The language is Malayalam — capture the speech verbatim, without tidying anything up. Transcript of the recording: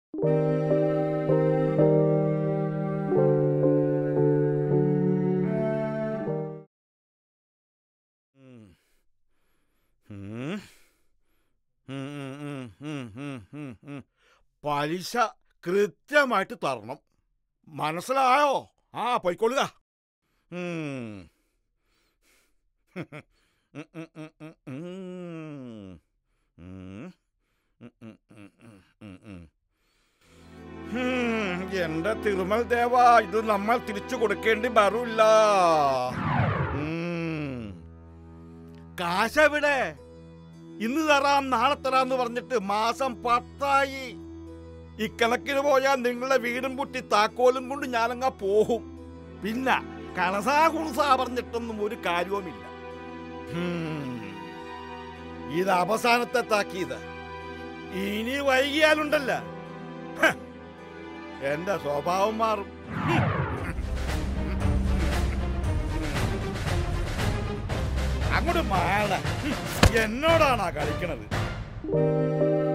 പലിശ കൃത്യമായിട്ട് തരണം. മനസ്സിലായോ? ആ പോയിക്കൊള്ളുക. എന്റെ തിരുമൽ ദേവ, ഇത് നമ്മൾ തിരിച്ചു കൊടുക്കേണ്ടി വരില്ല. കാശെവിടെ? ഇന്ന് തരാം നാളെ തരാന്ന് പറഞ്ഞിട്ട് മാസം പത്തായി. ഇക്കണക്കിന് പോയാൽ നിങ്ങളെ വീടും പൊട്ടി താക്കോലും കൊണ്ട് ഞാനങ്ങ പോവും. പിന്നെ കണസാ കുണസാ പറഞ്ഞിട്ടൊന്നും ഒരു കാര്യവുമില്ല. ഇത് അവസാനത്തെ താക്കീത്. ഇനി വൈകിയാലുണ്ടല്ല എന്റെ സ്വഭാവം മാറും. അങ്ങോട്ട് മാറ. എന്നോടാണാ കളിക്കണത്?